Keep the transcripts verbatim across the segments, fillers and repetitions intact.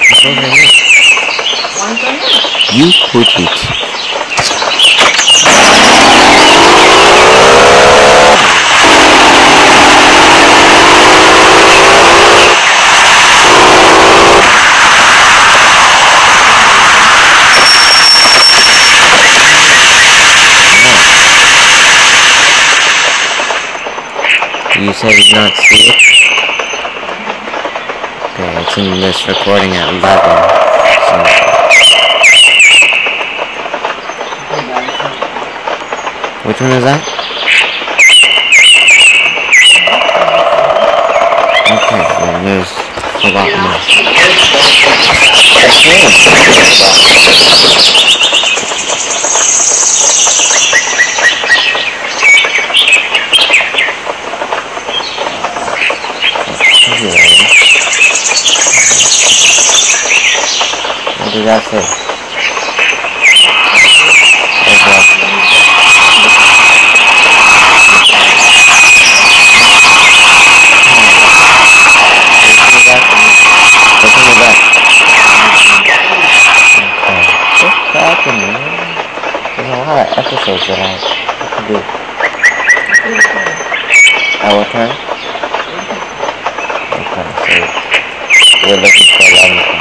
It's over here. You put it. You said you not see it? Okay, it's in this recording at eleven. So. Which one is that? Okay, then there's a lot more. What did that say? Okay. Listen to that. Okay. Just cracking, man. There's a lot of episodes that I have to do. At what time? Okay, so we're looking for eleven o'clock.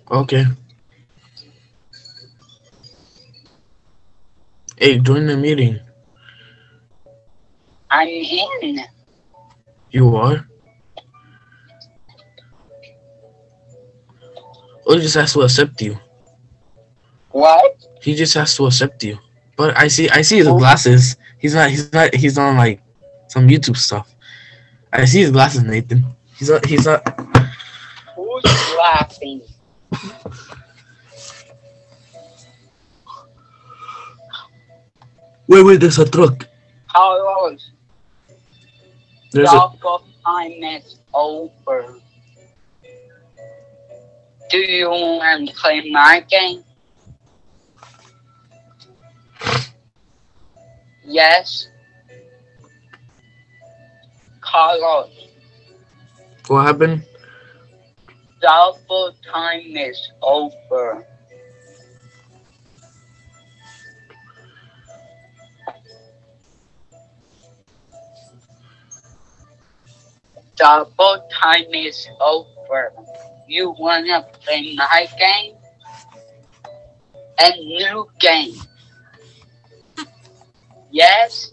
Okay. Hey, join the meeting. I'm in. You are? Oh, he just has to accept you. What? He just has to accept you. But I see I see his Who, glasses. He's not he's not he's on like some YouTube stuff. I see his glasses, Nathan. He's not he's not who's laughing? Wait, wait, there's a truck. Carlos, There's a your time is over. Do you want to play my game? Yes. Carlos, what happened? double time is over. Double time is over. You wanna play my game? A new game. Yes?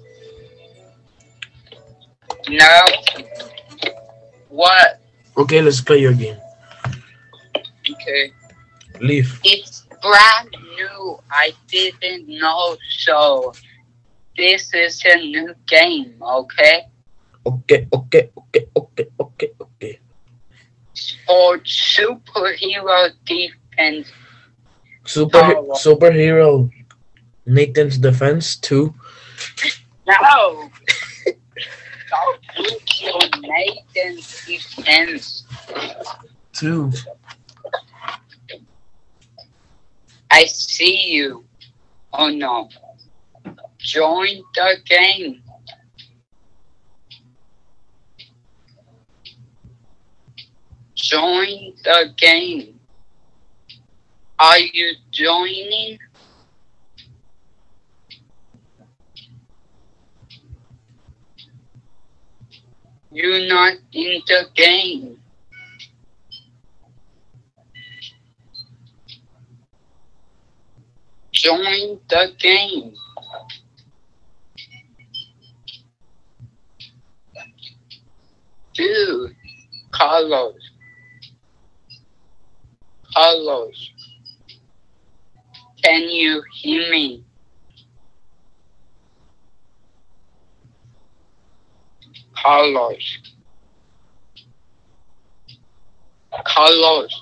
No? What? Okay, let's play your game. Okay. Leave. It's brand new. I didn't know, so this is a new game, okay? Okay, okay, okay, okay, okay, okay. For superhero defense. Super Oh. superhero Nathan's defense two. No! Don't put your Nathan's defense. Two. I see you. Oh no. Join the game. Join the game. Are you joining? You're not in the game. Join the game. Dude, Carlos. Carlos. Can you hear me? Carlos. Carlos.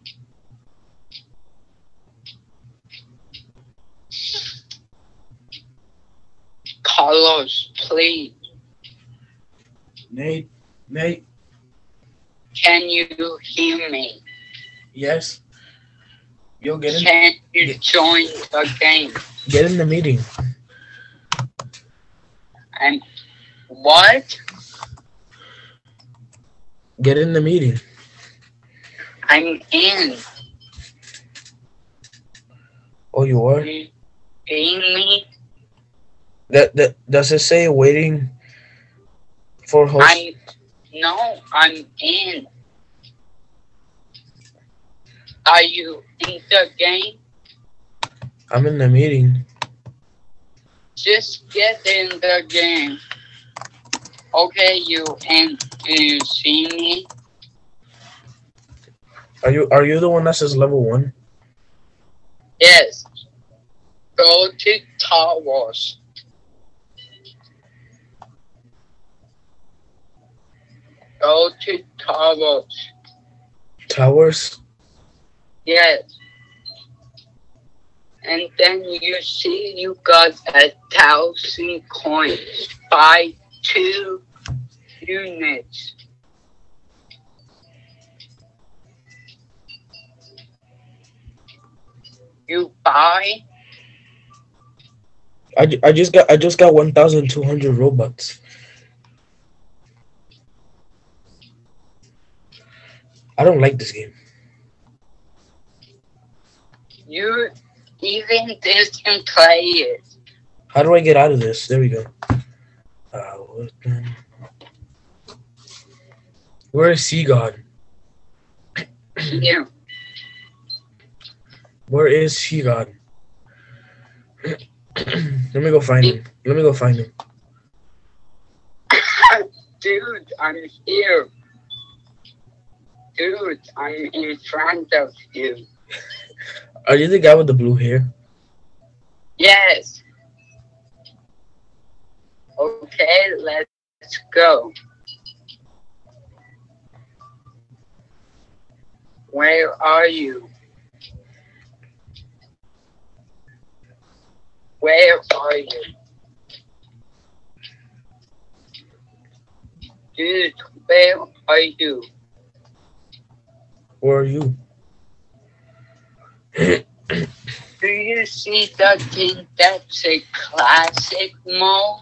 Carlos, please. Nate, Nate. Can you hear me? Yes. Yo, get in. Can you join the game? Get in the meeting. And what? Get in the meeting. I'm in. Oh, you are? You seeing me? That that does it say waiting for host? I'm no, I'm in. Are you in the game? I'm in the meeting. Just get in the game. Okay, you and you see me? Are you are you the one that says level one? Yes. Go to towers. Go to towers. Towers? Yes. And then you see you got a thousand coins. Buy two units. You buy? I, ju- I just got I just got one thousand two hundred robots. I don't like this game. You even didn't play it. How do I get out of this? There we go. Uh, what the... Where is Sea God? You. Where is she, God? Let me go find him. Let me go find him. Dude, I'm here. Dude, I'm in front of you. Are you the guy with the blue hair? Yes. Okay, let's go. Where are you? Where are you? Dude, where are you? Where are you? Do you see the thing that's a classic mode?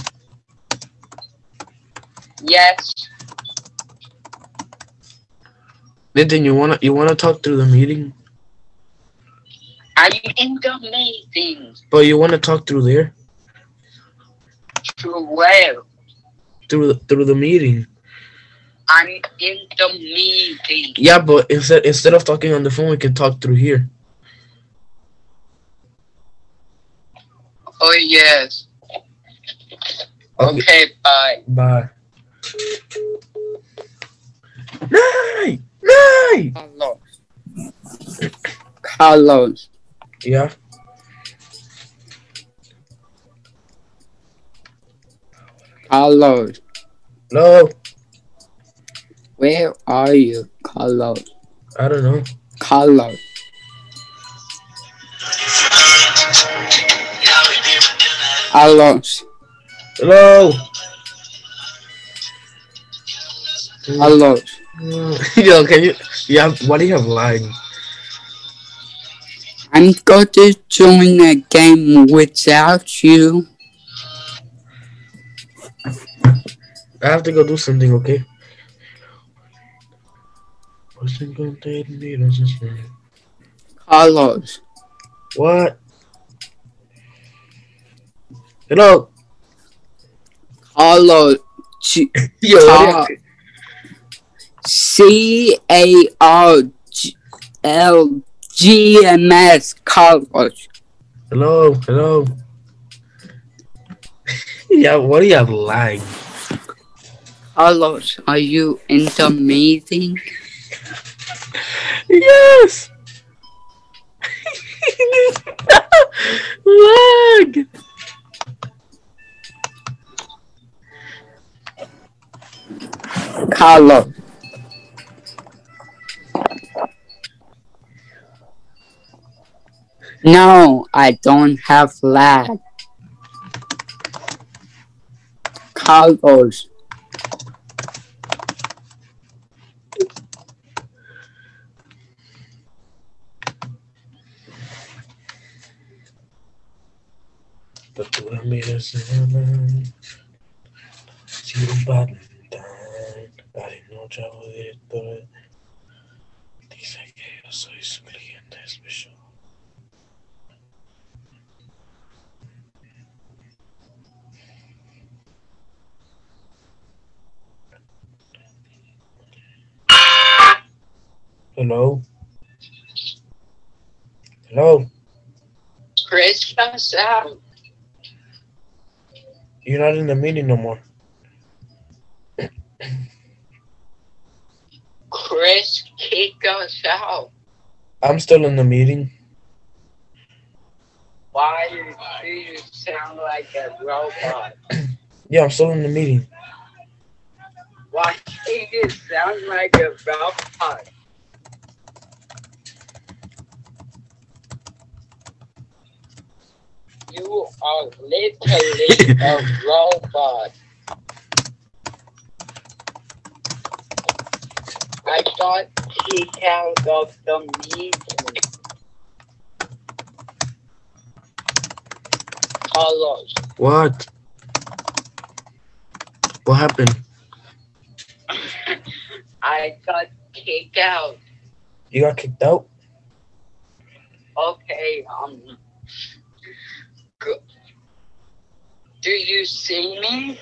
Yes. Nathan, you wanna you wanna talk through the meeting? I'm in the meeting. But you wanna talk through there? To where? Through the, through the meeting. I'm in the meeting. Yeah, but instead instead of talking on the phone, we can talk through here. Oh, yes. Okay. Okay, bye. Bye. Nay! Nay! Carlos. Carlos. Yeah. Carlos. Hello. Where are you, Carlos? I don't know. Carlos. Carlos. Hello. Carlos. Yo, can you? Yeah. What do you have line? I'm going to join a game without you. I have to go do something. Okay. Carlos. What? Hello. Carlos. G- Yo. What do you C A R L G M S. Carlos. Hello. Hello. Yeah. What do you have line? Carlos, are you in the meeting? Yes. Lag. Carlos. No, I don't have lag. Carlos. But tú la miras en si un Valentine, ay no, chavo director, dice que yo soy su cliente especial. Hello? Hello? Chris us out. You're not in the meeting no more. Chris kick us out. I'm still in the meeting. Why do you sound like a robot? Yeah, I'm still in the meeting. Why do you sound like a robot? You are literally a robot. I got kicked out of the meeting. Carlos. What? What happened? I got kicked out. You got kicked out? Okay, um... Go. Do you see me?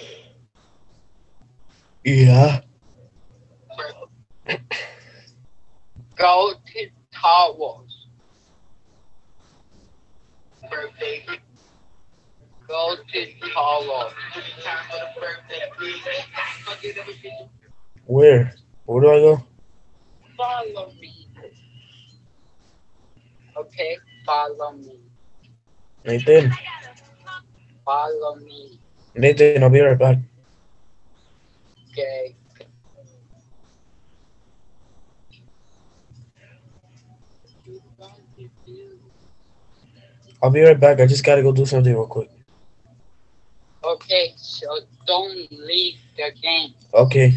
Yeah. Go to towers. birthday. Go to Paulo. Where? Where do I go? Follow me. Okay, follow me. Nathan. Follow me. Nathan, I'll be right back. Okay. I'll be right back. I just gotta go do something real quick. Okay, so don't leave the game. Okay.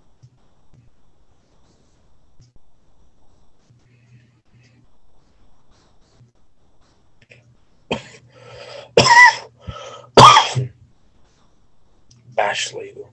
Bash Lego.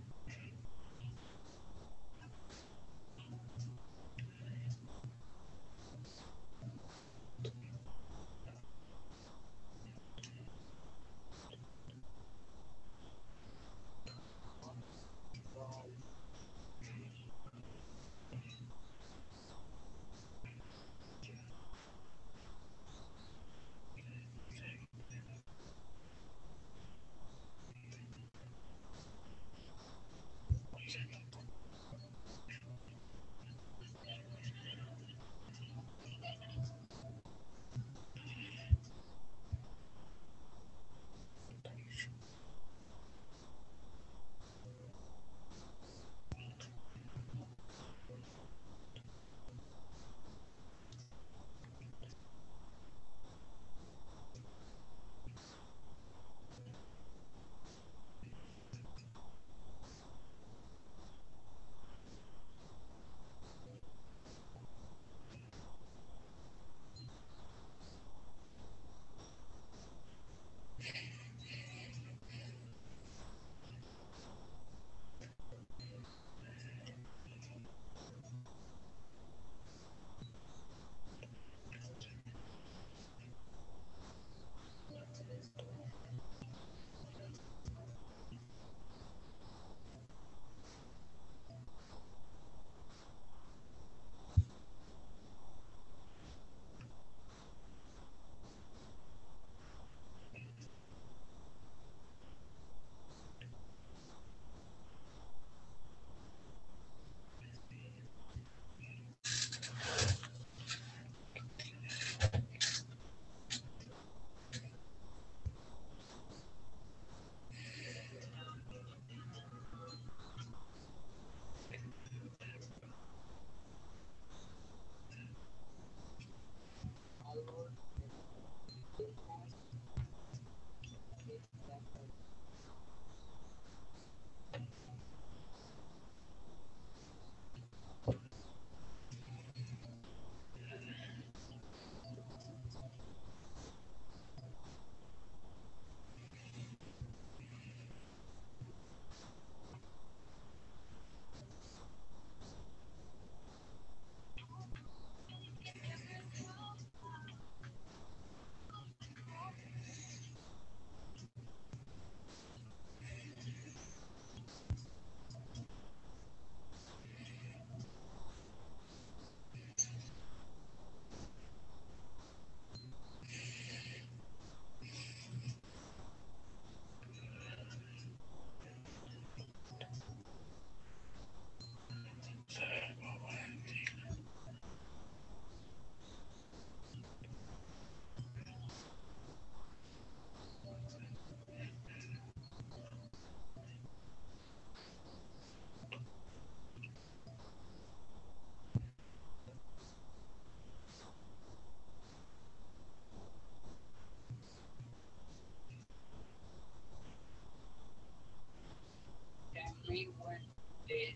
Everyone did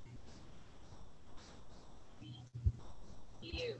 you.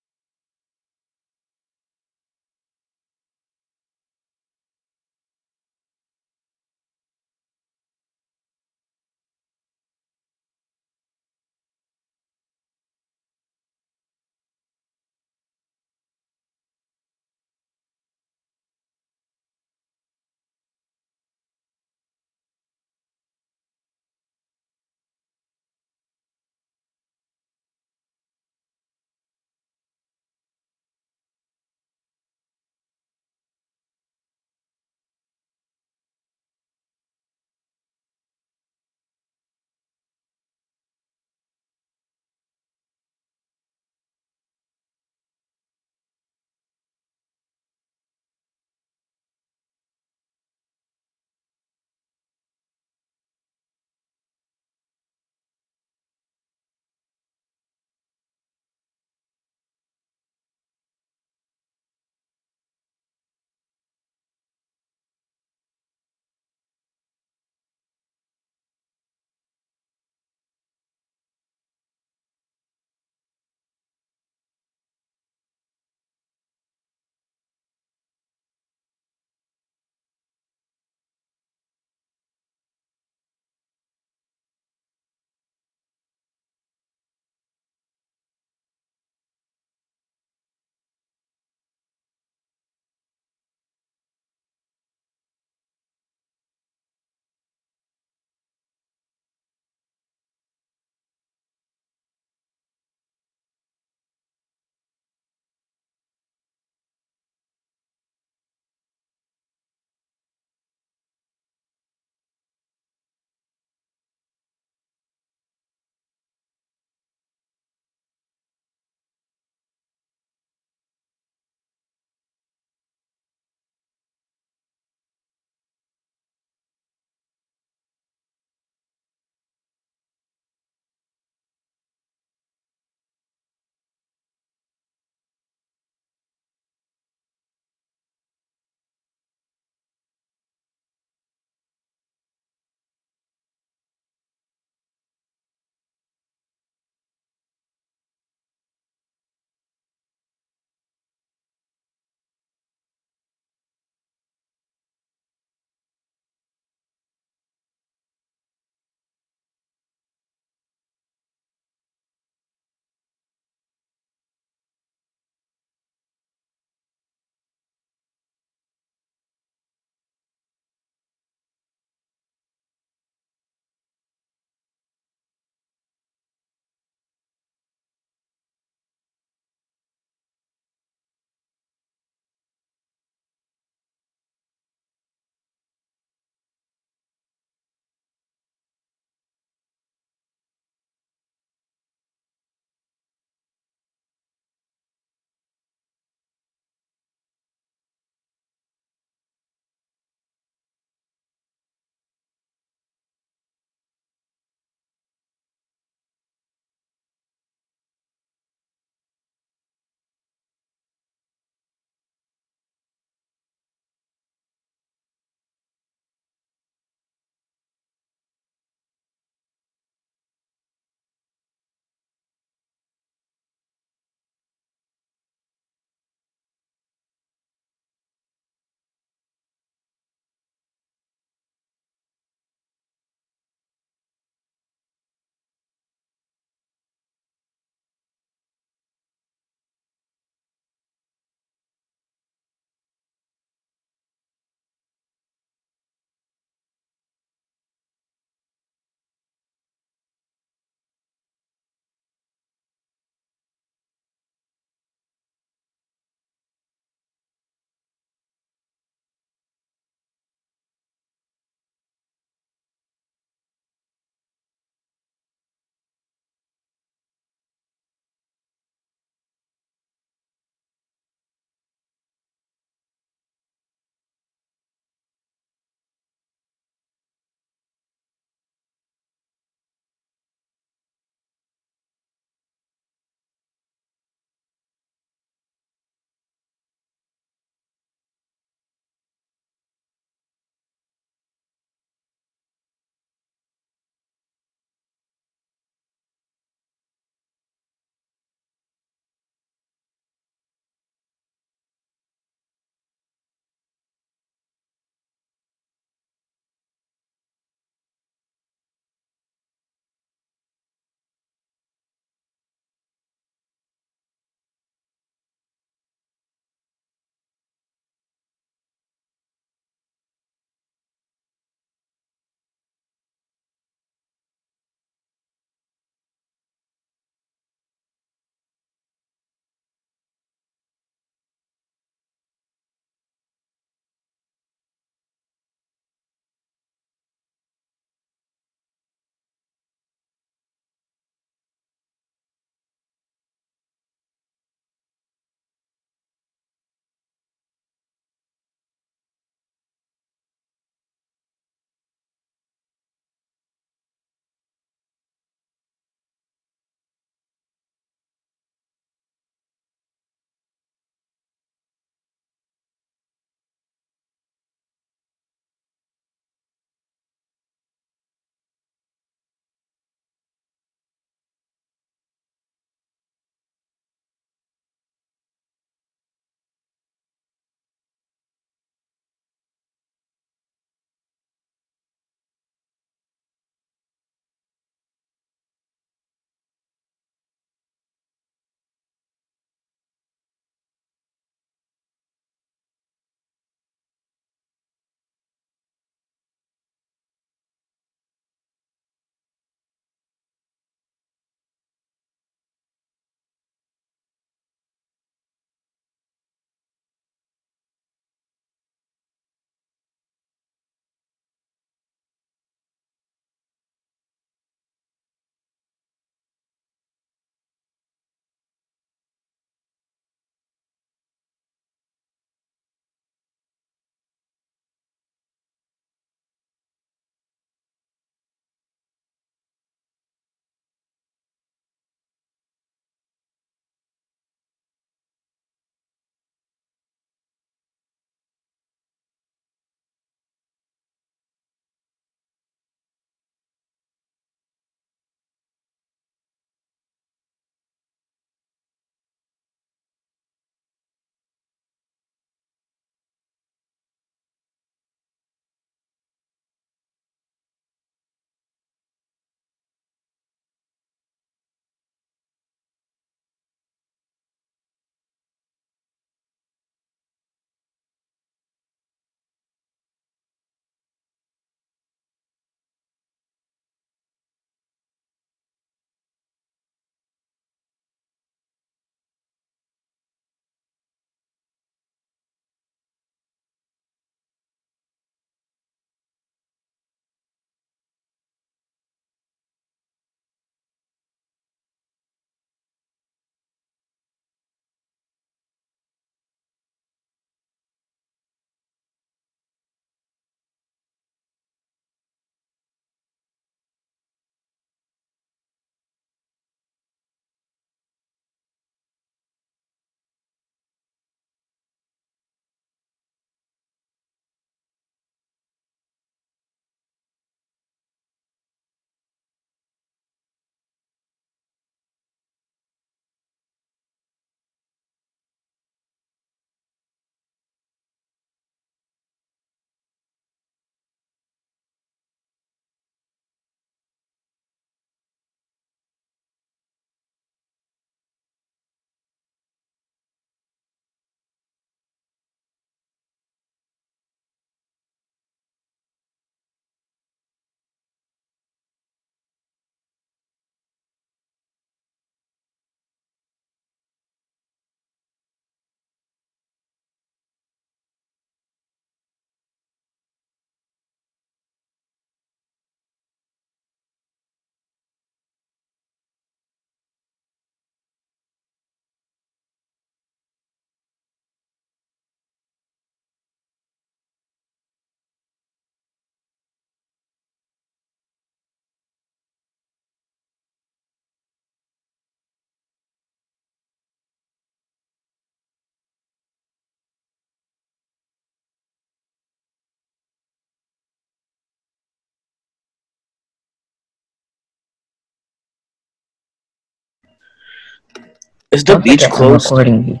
Is the Don't beach forget, I'm closed? recording you.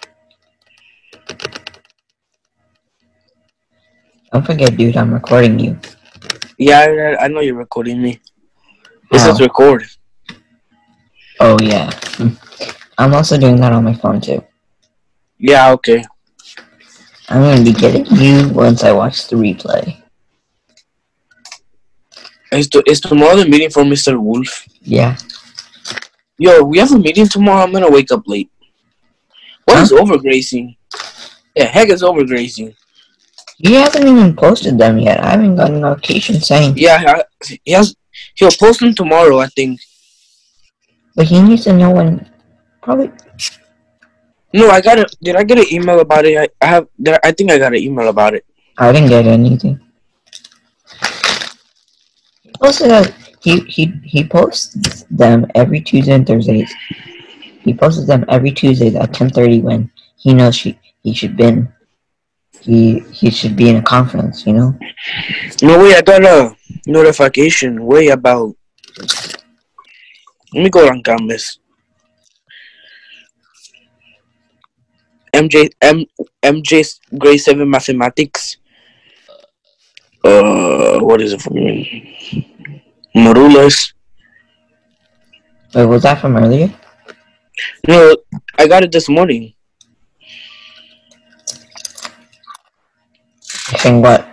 Don't forget, dude, I'm recording you. Yeah, I, I know you're recording me. It How? says record. Oh, yeah. Hmm. I'm also doing that on my phone, too. Yeah, okay. I'm going to be getting you once I watch the replay. Is, to, is tomorrow the meeting for Mister Wolf? Yeah. Yo, we have a meeting tomorrow. I'm gonna wake up late. What Huh? is overgrazing? Yeah, heck is overgrazing. He hasn't even posted them yet. I haven't gotten a notification saying. Yeah, I, he has. He'll post them tomorrow, I think. But he needs to know when. Probably. No, I got a. Did I get an email about it? I, I have. Did I, I think I got an email about it. I didn't get anything. He posted a, he, he, he posts them every Tuesday and Thursdays. He posts them every Tuesday at ten thirty when he knows she, he should been. He he should be in a conference, you know? No, wait, I got a notification way about. Let me go on Canvas. M J M MJ's grade seven mathematics. Uh, what is it for me? Modulas. Wait, was that from earlier? No, I got it this morning. Saying what?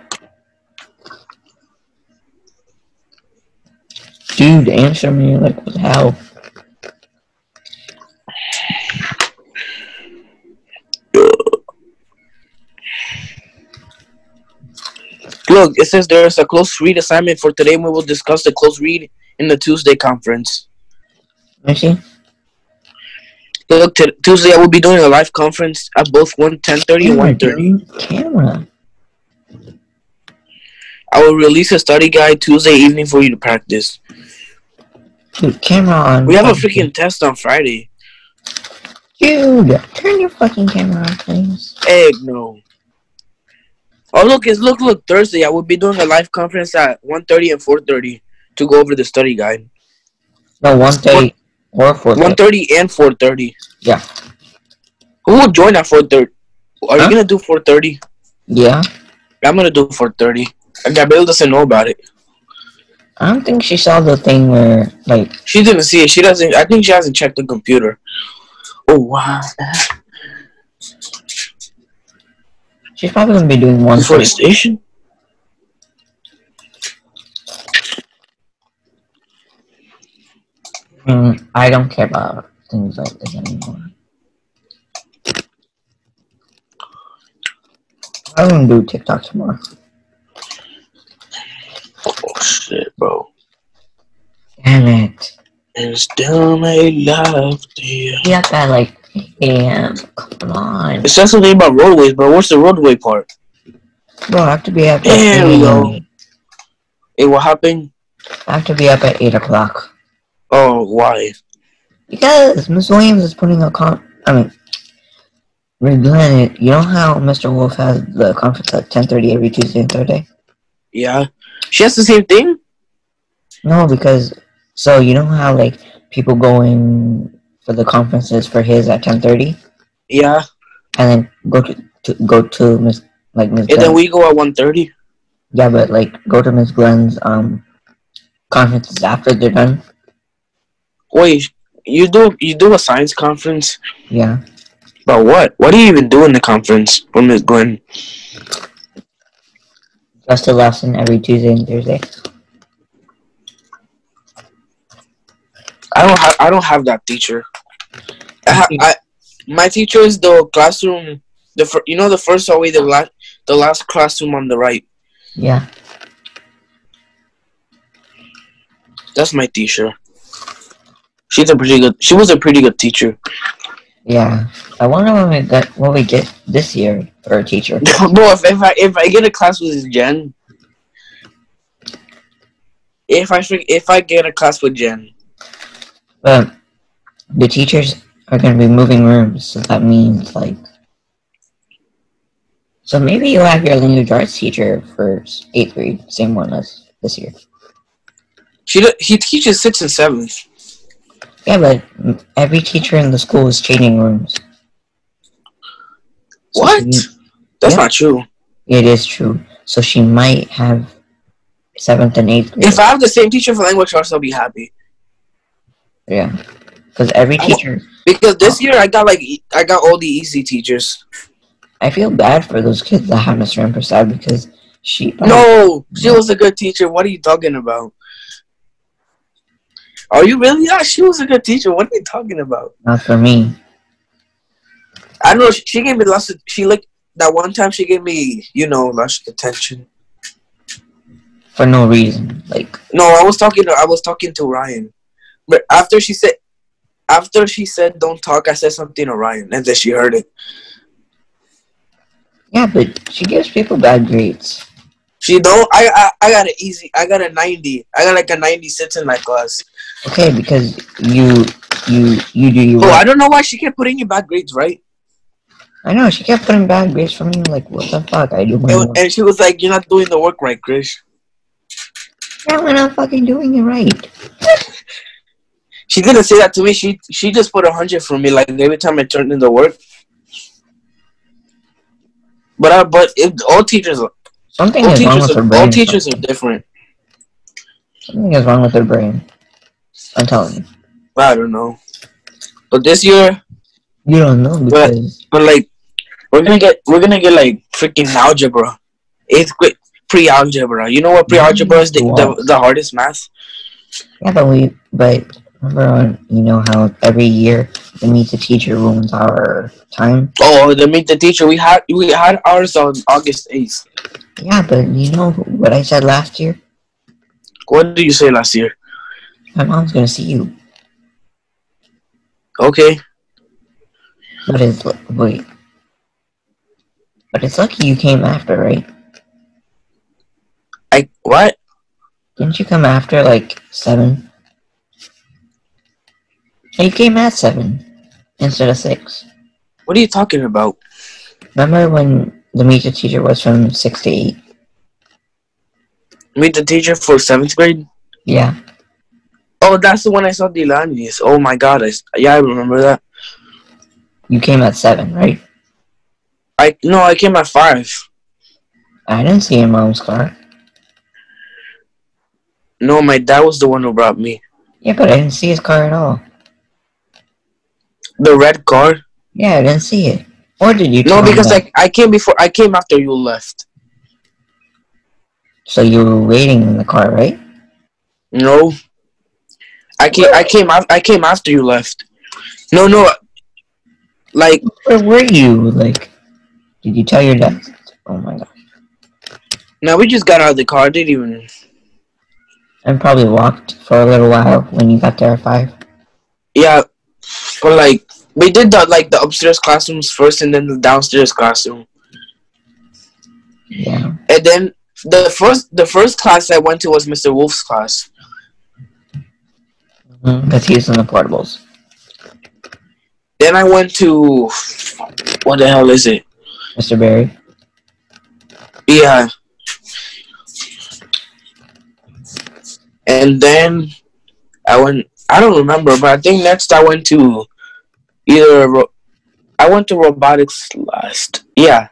Dude, answer me, like, what the hell? Look, it says there's a close read assignment for today. We will discuss the close read in the Tuesday conference. Let me see. Look, t- Tuesday I will be doing a live conference at both one ten thirty and one thirty. Camera. I will release a study guide Tuesday evening for you to practice. Dude, camera on. We have a freaking test on Friday. Dude, turn your fucking camera on, please. Egg, no. Oh, look, it's look, look, Thursday. I will be doing a live conference at one thirty and four thirty to go over the study guide. No, one thirty or four thirty. one thirty and four thirty. Yeah. Who will join at four thirty? Are Huh? you going to do four thirty? Yeah. I'm going to do four thirty. And Gabrielle doesn't know about it. I don't think she saw the thing where, like... She didn't see it. She doesn't. I think she hasn't checked the computer. Oh, wow. She's probably going to be doing one For the thing. station? Mm, I don't care about things like this anymore. I'm going to do TikTok tomorrow. Oh, shit, bro. Damn it. And still made love to you. We got that, like, eight A M Come on. It says something about roadways, bro. What's the roadway part? Bro, I have to be up at There we eight go. A M Hey, what happened? I have to be up at eight o'clock. Oh, why? Because Miss Williams is putting a con... I mean... Miss Glenn, you know how Mister Wolf has the conference at ten thirty every Tuesday and Thursday? Yeah. She has the same thing? No, because... So, you know how, like, people go in for the conferences for his at ten thirty? Yeah. And then go to, to go to Miss... Like, Miss And Glenn. then we go at one thirty? Yeah, but, like, go to Miss Glenn's, um... conferences after they're done. Wait, you do you do a science conference? Yeah. About what? What do you even do in the conference with Miss Glenn? Just a lesson every Tuesday and Thursday. I don't have I don't have that teacher. I, ha- I my teacher is the classroom. The fir- you know the first hallway, the last the last classroom on the right. Yeah. That's my teacher. She's a pretty good. She was a pretty good teacher. Yeah. I wonder what we get what we get this year for a teacher. Bro, if, if I if I get a class with Jen, if I fig- if I get a class with Jen, But the teachers are gonna be moving rooms, so that means like so maybe you'll have your language arts teacher for eighth grade, same one as this year. she do- he teaches sixth and seventh. Yeah, but every teacher in the school is changing rooms. So What? she- That's yeah. not true. It is true. So she might have seventh and eighth grade. If I have the same teacher for language arts, I'll be happy. Yeah. Because every I- teacher... Because this year I got like e- I got all the easy teachers. I feel bad for those kids that have Mister Prasad because she... No, she was a good teacher. What are you talking about? Are you really? Yeah, she was a good teacher. What are you talking about? Not for me. I don't know. She, she gave me lots of. She like that one time. She gave me, you know, lots of attention. For no reason. Like... No, I was talking. To, I was talking to Ryan, but after she said, after she said, "Don't talk," I said something to Ryan, and then she heard it. Yeah, but she gives people bad grades. She don't. I I, I got an easy. I got a ninety. I got like a ninety-six in my class. Okay, because you you you do your Oh, work. I don't know why she kept putting in bad grades, right? I know, she kept putting bad grades for me. Like, what the fuck? I do my And, work. and she was like, "You're not doing the work right, Krish." Yeah, we're not fucking doing it right. She didn't say that to me. She she just put a hundred for me, like every time I turned in the work. But I, but if all teachers, all Something is wrong teachers, with her are, brain. all teachers are different. Something is wrong with her brain. I'm telling you. I don't know. But this year, You don't know because but like, we're gonna get we're gonna get like freaking algebra, eighth grade pre-algebra. You know what pre-algebra is? The, the the hardest math. yeah, but we but remember on you know how every year the meet the teacher ruins our time. Oh, the meet the teacher. We had we had ours on August eighth. Yeah, but you know what I said last year? What did you say last year? My mom's gonna see you. Okay. But it's wait. But it's lucky you came after, right? I what? Didn't you come after like seven? You came at seven instead of six. What are you talking about? Remember when the meet the teacher was from six to eight? Meet the teacher for seventh grade. Yeah. Oh, that's the one I saw Delani's. Oh my god, I, yeah, I remember that. You came at seven, right? I no, I came at five. I didn't see your mom's car. No, my dad was the one who brought me. Yeah, but I didn't see his car at all. The red car? Yeah, I didn't see it. Or did you? No, tell him because that? I I came before. I came after you left. So you were waiting in the car, right? No. I came. I came. af- I came after you left. No, no. Like Where were you? Like, did you tell your dad? Oh my god. now, we just got out of the car. I didn't even. And probably walked for a little while when you got there at five. Yeah, but like we did the like the upstairs classrooms first, and then the downstairs classroom, Yeah. and then the first the first class I went to was Mister Wolf's class. Because he's in the portables. Then I went to what the hell is it? Mister Barry. Yeah. And then I went. I don't remember, but I think next I went to either. Ro- I went to robotics last. Yeah.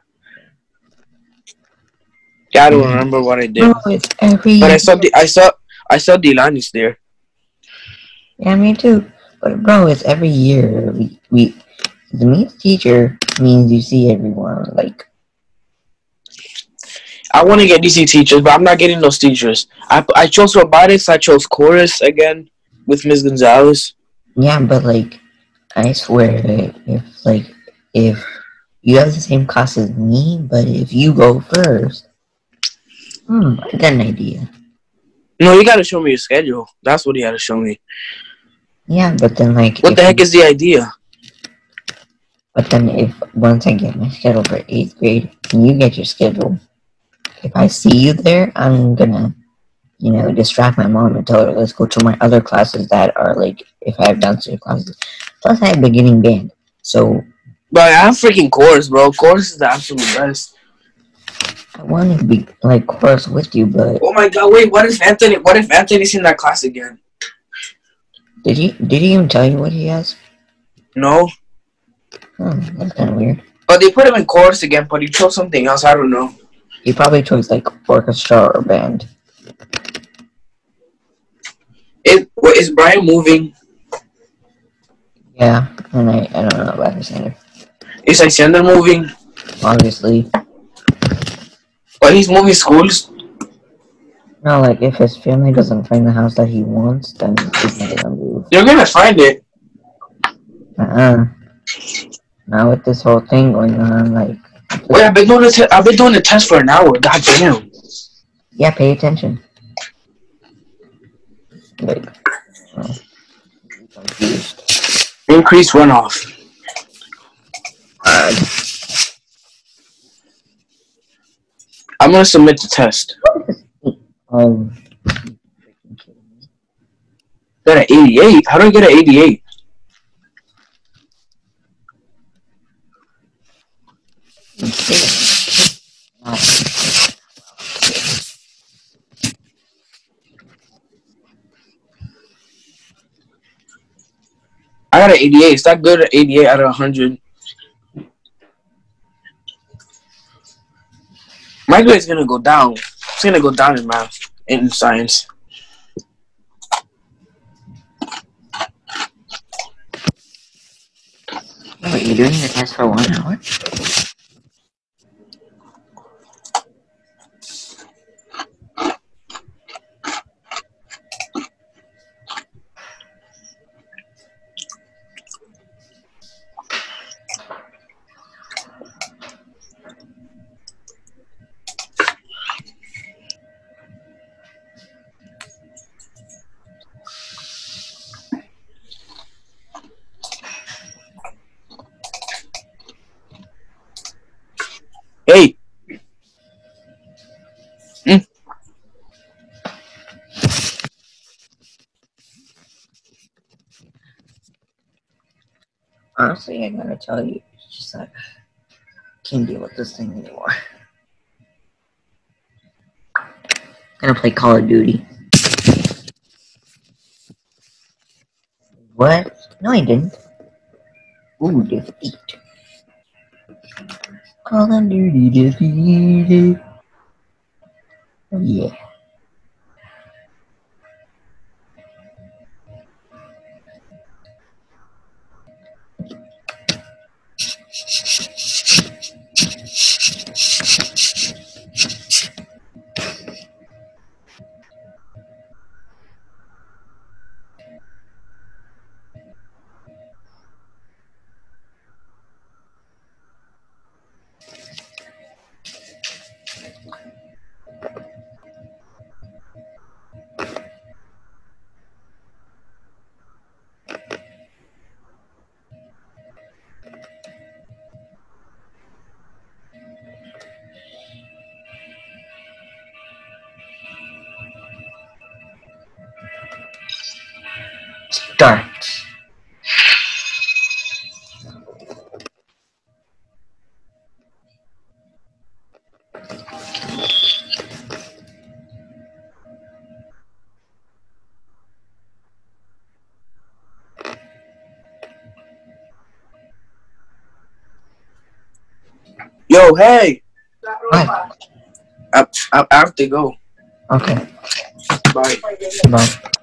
Yeah, I don't remember what I did, No, it's every but I saw the I saw I saw Delani's there. Yeah, me too. But bro, it's every year. We we the meet teacher means you see everyone. Like I want to get D C teachers, but I'm not getting those teachers. I I chose robotics. I chose chorus again with Miss Gonzalez. yeah, but like I swear that if like if you have the same class as me, but if you go first, hmm, I got an idea. No, you gotta show me your schedule. That's what you gotta show me. Yeah, but then like What if the heck you- is the idea? But then if once I get my schedule for eighth grade and you get your schedule, if I see you there, I'm gonna, you know, distract my mom and tell her, let's go to my other classes that are like, if I have downstairs classes. Plus I have beginning band. So But I have freaking chorus, bro. Chorus is the absolute best. I want to be like chorus with you, but Oh my god, wait, what if Anthony what if Anthony's in that class again? Did he? Did he even tell you what he has? No. Oh, that's kind of weird. But they put him in chorus again, but he chose something else. I don't know. He probably chose like orchestra or band. Is, what, is Brian moving? Yeah, and I, I don't know about his either. Is Hacienda moving? Obviously. But he's moving schools? No, like if his family doesn't find the house that he wants, then he's not gonna move. They're gonna find it. Uh-uh. Now with this whole thing going on, like... Wait, I've been doing the I've been doing the test for an hour. God damn. Yeah, pay attention. Like, oh, confused. Increase runoff. Uh, I'm gonna submit the test. um, Got an eighty-eight? How do I get an eighty-eight? I got an eighty-eight. Is that good at eighty-eight out of one hundred? My grade's gonna go down. It's gonna go down in math, in science. Wait, you're doing the test for one hour? Hey. Mm. Honestly, I gotta tell you, it's just like, I can't deal with this thing anymore. I'm gonna play Call of Duty. What? No, I didn't. Ooh, defeat. Call of Duty defeated. Oh, yeah. Start. Yo, hey. What? I, I, I have to go. Okay. Bye. Bye.